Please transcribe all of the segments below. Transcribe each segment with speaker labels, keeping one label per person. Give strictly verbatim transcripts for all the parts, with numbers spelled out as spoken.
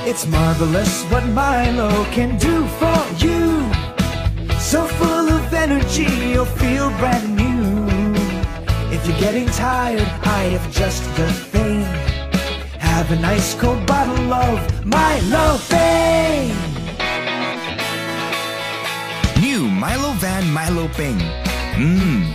Speaker 1: It's marvelous what Milo can do for you. So full of energy, you'll feel brand new. If you're getting tired, I have just the thing. Have a nice cold bottle of Milo Peng.
Speaker 2: New Milo Van Milo Peng. Mmm.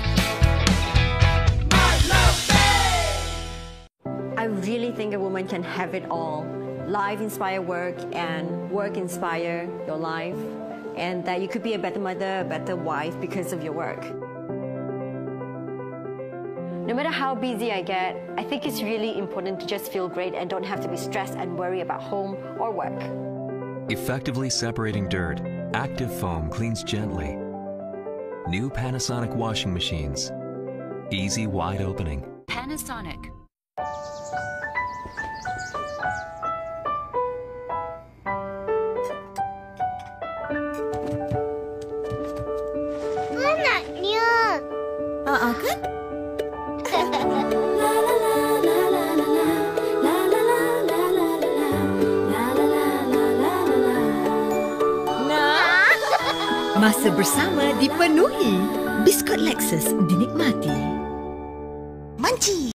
Speaker 1: Milo Peng!
Speaker 3: I really think a woman can have it all. Life inspire work and work inspire your life. And that you could be a better mother, a better wife because of your work. No matter how busy I get, I think it's really important to just feel great and don't have to be stressed and worry about home or work.
Speaker 4: Effectively separating dirt, Active Foam cleans gently. New Panasonic washing machines. Easy wide opening.
Speaker 5: Panasonic.
Speaker 6: Anaknya.
Speaker 5: Ah, kan?
Speaker 7: Masa bersama dipenuhi. Biskut Lexus dinikmati.
Speaker 5: Munchy.